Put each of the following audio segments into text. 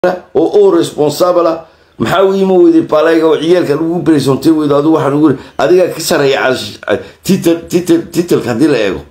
oo responsible maxaa uu imo wadi palayga oo ciyalka lagu presenté wada adu waxaan ugu adiga ka sareeya title hadii la eego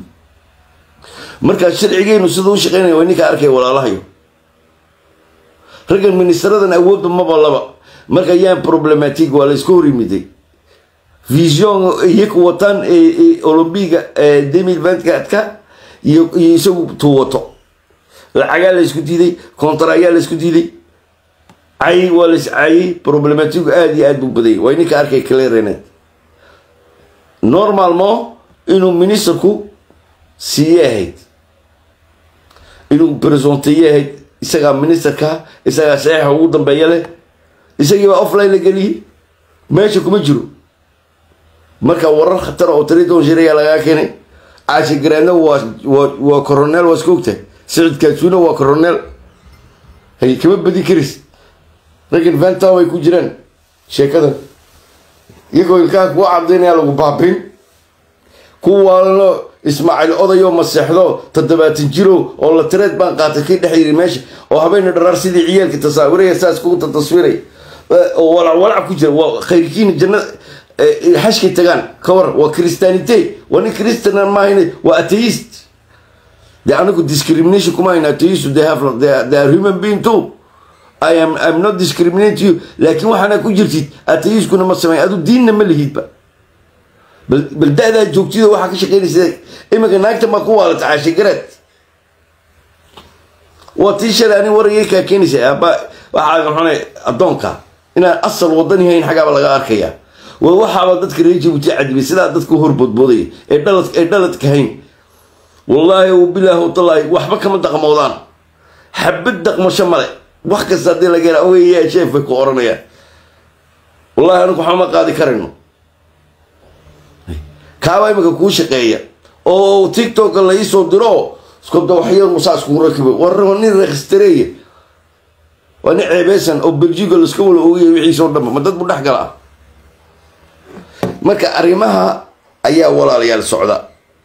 marka sharcigeenu sidoo u shaqeynaa waa ninka arkay walaalahayo raggan ministeradan awood ma balaba marka yaan problematic waa la isku horimiday vision iyagu watan olympiga 2024 iyo isagu tuwato lacag la isku diiday contract la isku diiday ay walis ay problematic aad iyo aad u baday way ninka arkay clearnet normalement inuu ministerku siyahay inuu presenteeyay isaga ministerka isaga saxiix ugu dambeeyay leh isaga offline la galiyay meesha kuma jiro marka warar khatar oo tariiqo jiray laga keenay عاشق جرانه وكورنيل وسكوكته سعد كاتشونه وكورنيل هي كم بدي كريس لكن فانتا ويكون جيران شيء كذا يقول لك وعبدين يا لو بابين كوالا اسماعيل أضي يوم السحلو تدبات الجيرو والله تريد بانقات كي دحيري ماشي وهبين الدرار سيدي عيال كتصاوري اساس كنت تصويري ولا كوجر وخيركين الجنة حشكي تغان كور وكريستانيتي وانا كريستيان ما هنا واتيست يعني كنت discrimination كما هنا اتيست they are human being too I'm not discriminating you لكن وحنا كجرتي اتيست كنا ما سمعي ادو ديننا ما لهيد با بالداده جوجتيده waxa ka shaqeynaysa imika naagta ma ku waalad caashigareed وتيشراني وريك كينيسا waxa xunay adoonka ina asal wadani hayn xaga laga arkaya ووحى ضدك ريجي وتعد بسلا ضدك هربط بودي إدلت كهين والله وبالله وطلع وحبك من دق موضان حبت دق مشمله وحك الصديق لقينا أوي يا شيف في كورنيا والله أنا كحما قاضي كرنو كاوي مكوش قيا أو تيك توك اللي يسوق درو سكوب دوحية مساس كوركبه وروني رخستريه ونعبسن أو بلجيك اللي سكول أوي يعيشون دم ما تدبر نحقلا marka arimaha ayaa walaalayaal socda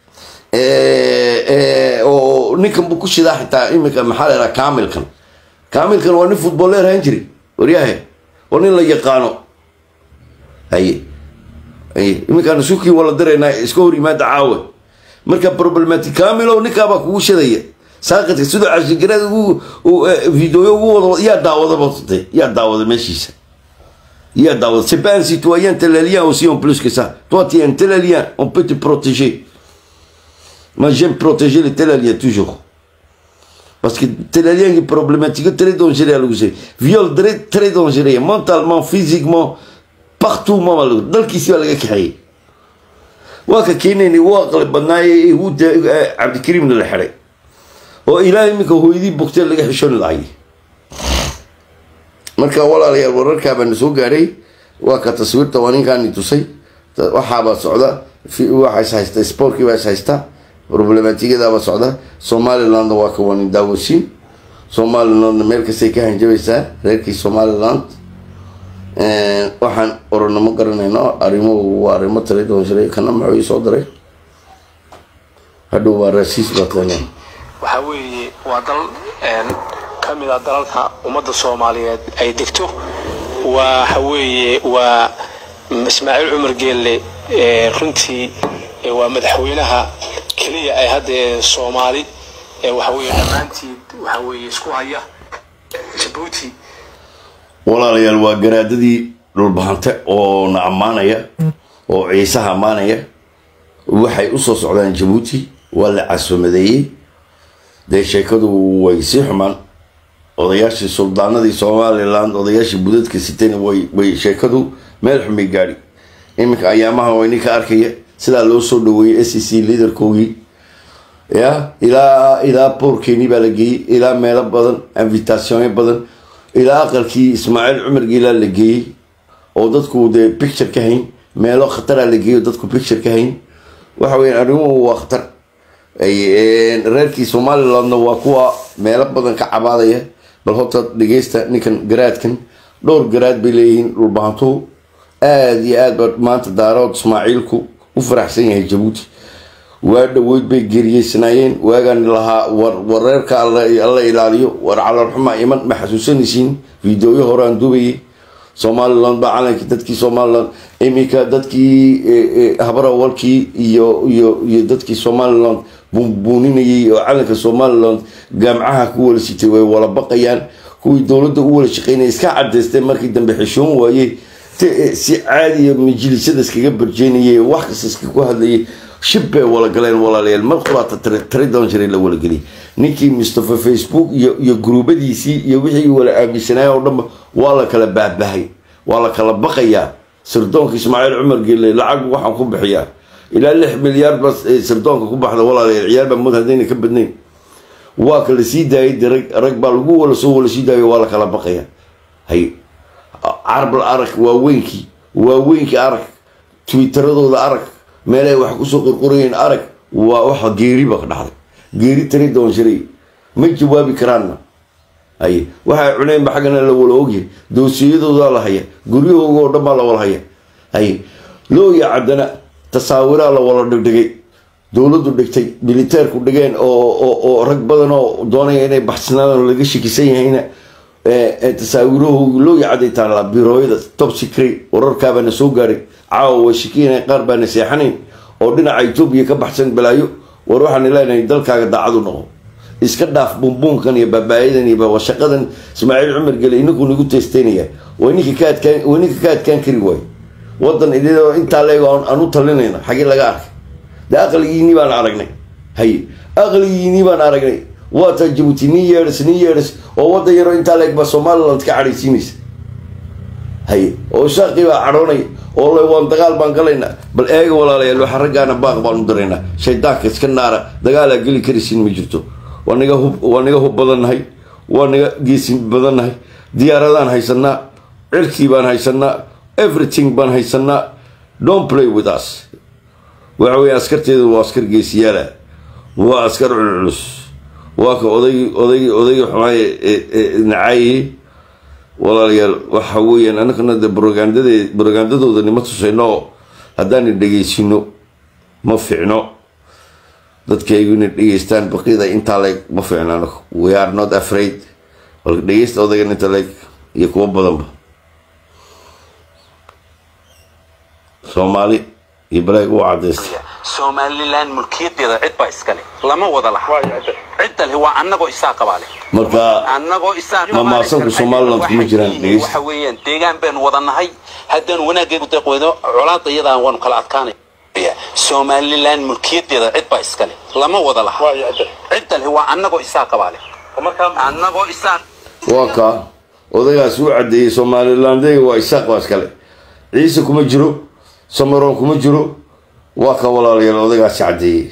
oo ninkan bu ku shida xitaa imika maxaa la kaamilkan waa nin footballer ahaan jiray wariyaha oo nin la yaqaano ay imika nasuuki wala dareena iska hor yimaada caawe marka problematic kaamilo ninka ba kugu shidaya saaqadka sidoo cashigeerada uu video ugu wado yaa daawada meeshiisa Yeah, c'est pas un citoyen télalien aussi en plus que ça. Toi, tu es un télalien, on peut te protéger. Moi, j'aime protéger les télaliens toujours. Parce que télalien est problématique, très dangereux à l'ouser. Viol très dangereux, mentalement, physiquement, partout, malheureux. Dans le qui s'y a le créé. Waka Keneni, Waka Banaï, ou Abdikrim de l'Hare. Oh, il a aimé que vous dites Boktel le Gahishon l'aïe. marka walaalayaal wararka baan soo gaaray waa ka taswiirta waninkan tusay waxa ba socda waxa haysta sportkii waa haysta problematigada ba socda Somaliland waa ka wanin daawashin Somaliland meel ka say ka hanjabaysa reerkii Somaliland waxaan oranimo garanayno arimo tale doonsiray kana maxay soo diray hadhow waa rasiis batlan waxa weeye waa dal kamida dalalka umada Soomaaliyeed ay degto waxa weeye waa Ismaaciil Umar Geelle runtii waa madaxweynaha kaliya ay hadda Soomaali waxa weeye dhamaantii waxa weeye isku haya Djibouti walaalayaal waa garaadadii dhulbahante oo na amaanaya oo ciisaha amaanaya waxay u soo socdaan Djibouti wala casuumadeeyay de sheekadu way si xumaan odayaashii suldaanadii Somaliland odayaashii budadka siteen way sheekadu meel xumi gaari imika ayaamaha way ninka arkaya sida loo soo dhaweeyay SEC leaderkoogii ya ila porkini balagi ila meel badan invitation badan ila aqalkii Ismaaciil Umar Geelle la geeyay oo dadku de picture ka hayn meelo khatar la geeyo dadku picture ka hayn waxa weyn arrimuhu waa khatar ay reerkii Somaliland waa kuwa meel badan ka cabaadaya bal horta dhageysta ninkan garaadkan dhowr garaad bay leeyihiin dhulbaantu aad iyo aad maanta daarood Ismaaciilku u faraxsan yahay Djibouti وادويد بيجري سنين واجن لها وريرك الله يلاليو ورعلى الرحمة إيمان محسوسين سين فيديو يهران دوبي سومالان بعلن كدتكي سومالان إميكا دتكي هبرا والكي يو دتكي سومالان بونيني علن كسومالان جامعها كول سيتوي ولا بقيان كوي دولة أول شقين إسكا عدستين مركي دم بحشون ويه سي عادي مجلس دس كجبر جيني واحد سكوا هذا شبه ولا قلين ولا ليل ما خلاص تريدون شري الأول قلي نيكي مصطفى فيسبوك يجروب دي سي يوحي ولا أبي سنة ورم ولا كلا بعبهاي ولا كلا بقية سردونك إسماعيل عمر قال لي لعب واحد كوب حياة إلى 6 مليار بس سردونك كوب هذا ولا العيال بموت هذين كبدنين واكل سيدا رقبة الجو ولا سو ولا سيدا ولا كلا بقية هي عرب الأرك ووينكي أرك تويتر ذو الأرك ماله واحد سوق القرين أرك وواحد جيري بقى جيري تريد دون شري من جوابي كراننا أي واحد عليهم بحقنا الأول أوجي دوسيدو ذا الله هي قريه هو دم الله ولا هي أي لو يعدنا تصاور الله ولا دقيق دولة دقيقتي ميليتير كودجين أو ركبنا دوني إني بحثنا ولا قش كيسين هنا تساوره لو يعدي تعالى بيرويد توب سكري وركابنا سوقري عاو وشكينا قربنا سيحنين ودنا عيتوب يكبحسن بلايو وروح أن لا ندلك على دعونا إسكداف بومبون كان يبقى بعيدا يبقى وشقدا إسماعيل عمر قال إنكم نقول تستينية وإنك كان كريوي وضن إذا أنت عليه أنو طلنا حاجة لقاك ده أغليني بان عرقني هي أغليني بان عرقني واتجبتي نيرس ووضع يرو أنت عليك بسومال لنتك عريسينيس هي وشاقي وعروني والله وان دقال بان قلينا بل ايغ ولا ليلو حرقانا باق بان درينا شيداك اسكنارا دقالا قلي كريسين مجرتو وانيغا هب بدن هاي وانيغا جيسين بدن هاي دياردان هايسنا عركي بان هايسنا everything بان هايسنا don't play with us وعوي اسكرتيدو واسكر جيسيالا واسكر علوس واكا oday حماي نعاي ولا ليال وحويا أنا كنا بروغاندة ذي ما تصينه هداني دقيسينه ما فينا ذات كيجون دقيستان بقية أنت عليك ما فينا we are not afraid دقيست أو ذي أنت عليك يكون بدم سومالي يبرأ وعدس سومالي لان ملكية دي عد بايسكالي لما وضع لها عد اللي هو عنقو إساق بالي مركا عنقو إساق ما ماسك سومالي لان تمجران دقيست وحويا ديغان بين وضعنا هاي هدان وناقي قدقويدو علاط يضان وانو كالعاد كاني سومالي لان ملكية دي عد بايسكالي لما وضع لها عد اللي هو عنقو إساق بالي عنقو إساق واكا وضيها سوعة دي سومالي لان دي وإساق بايسكالي عيسى كما جرو سمرون كما جرو واكا ولا ليال وضيها سعدي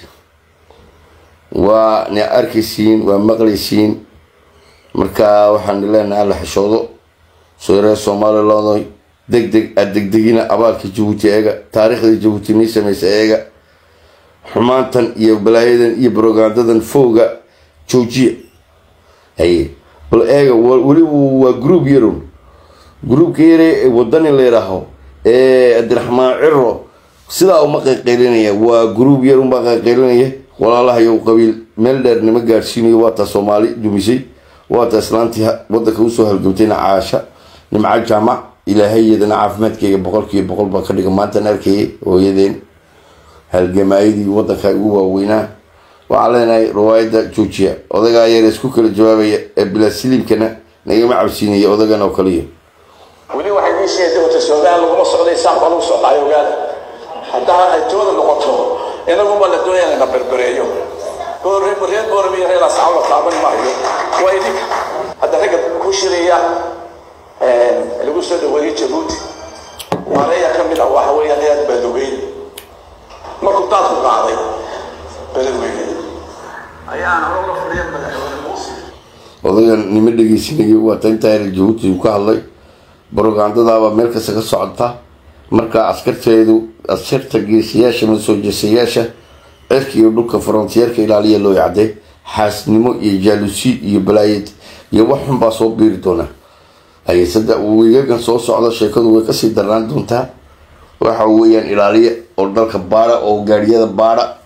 واني أركيسين ومقليسين marka waxaan leenahay la xishoodo soo Soomaaliland degdegina abaalka Djibouti eega taariikhda Djibouti mi sameysay eega xumaantan iyo balaayadan iyo propagandadan fooga joojiye hay bal eega wali waa group kale wadani leeraho Abdiraxmaan Ciro sida uma qeeqeynaya waa group yar uma qeeqeynaya walaalaha iyo qabiil meel dheer nima gaarsiinayo waa ta Soomaali dumisay واتسلانتها ودك وسو هلجوتين عاشا نمع الجامع إلى هي ذن عافمتك بقول بكرك ما تنركي ويدين هالجماعي ودك هو وينا وعلينا رواية جوجيا وذا جاي يسكوك الجواب بلا سليم كنا نجمع عبسينية وذا جانا وكليه ولي واحد يشيء دوت السودان لو مصر ليس عقل وصل عليه وقال حتى الجود النقطة أنا قوم على الدنيا أنا بربريو بورمي هي الأسعار طابن معي ويدك هذا رجل كوشرية اللي قصده ولي جبوتي وعليا كم من أواحوية ليات بدوين ما كنت أطلق علي بدوين أيانا والله فريق بدوين الموسي والله نمدقي سنجي واتنتهي الجبوتي وكهالله بروغاندا دابا ميلكا سكا سocota marka askarta geesiyaasha masoojisayaasha erkiyo dhulka frontiyeerka ilaaliya loo yacday xaasnimo iyo jaalusi iyo balaayid iyo wax xun baa soo biiri doona ay sada weeyagan soo socda sheekadu way ka sii daraan doontaa waxa weeyaan ilaaliya oo dalka baara oo gaariyada baara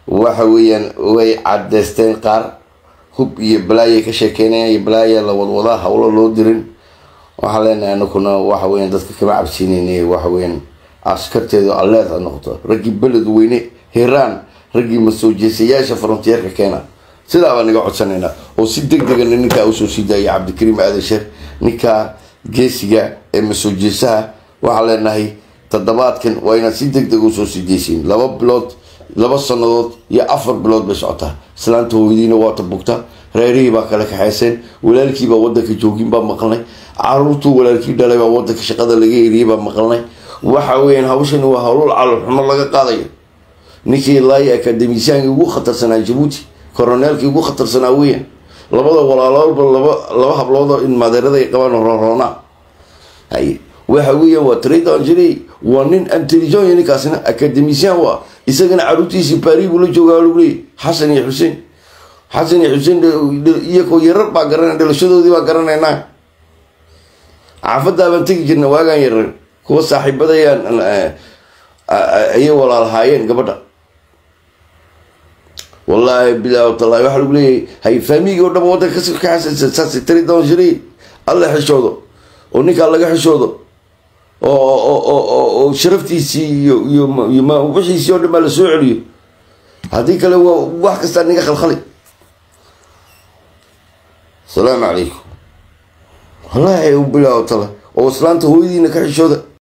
وحويا وي عدستين قار هب يبلاي كشكينا يبلاي لوضوضا حول اللودرين وحالنا أنه كنا وحويا دتك كما عبسينيني وحويا عسكرت هذا الله النقطة رجي بلد ويني هيران رجي مسوجي سياسة فرنتير كنا سيدا وانا قاعد سنينا وسيدك دقنا نكا أوسو سيدا يا عبد الكريم هذا الشر نكا جيسيا مسوجي سها وحالنا هي تدبات كن وين سيدك دقوسو سيديسين لبا بلود لبا صنادات يا أفر بلود بسعتها سلانته ويدينا واتبوكتا ريري باكلك حسين ولالكي بودك جوجين بمقلني عروتو ولالكي دلي بودك شقada laga yeeriyo ba maqalnay waxa weeyaan hawshan waa hawl calool xumo laga qaadayo ninkii laay akademiyaanka ugu khatarsanaa Djibouti koroneelkii ugu khatarsanaa weeyaan labada walaalood laba hablood in madeerada ay qabaan roona ay waxa weeyaan waa trade engineer waa nin intelligent ninkaasna akademiyaan waa isagana caruurtiisa Paris buu la joogaa lugli Xasan iyo Xuseen حسن حسين يكو يرب باقرنا دلشدو دي باقرنا عفدا بنتي جنا واغان يرن كو صاحبديان اي ولا الهايين غبدا والله بلا والله waxa lagu leeyahay hay famiga oo dhamooda ka xasan tiri doon jiri Allah xishoodo oo ninka laga xishoodo oo sharaftiisi iyo ma wixiisi oo dhama la soo celiyo hadii kale wax kasta niga khalkhali السلام عليكم والله وبلا وطلع وصلانته هو يدينا كحشوده